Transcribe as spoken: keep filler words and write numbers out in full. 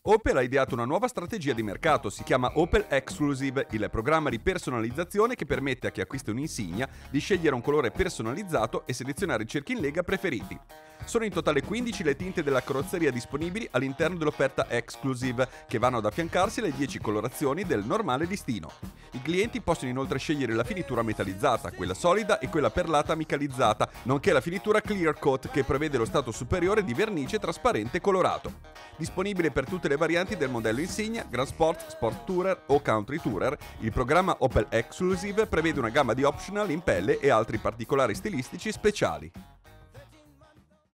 Opel ha ideato una nuova strategia di mercato, si chiama Opel Exclusive, il programma di personalizzazione che permette a chi acquista un'insignia di scegliere un colore personalizzato e selezionare i cerchi in lega preferiti. Sono in totale quindici le tinte della carrozzeria disponibili all'interno dell'offerta Exclusive, che vanno ad affiancarsi alle dieci colorazioni del normale listino. I clienti possono inoltre scegliere la finitura metallizzata, quella solida e quella perlata amicalizzata, nonché la finitura Clear Coat, che prevede lo stato superiore di vernice trasparente colorato. Disponibile per tutte le varianti del modello insignia, Grand Sport, Sport Tourer o Country Tourer, il programma Opel Exclusive prevede una gamma di optional in pelle e altri particolari stilistici speciali.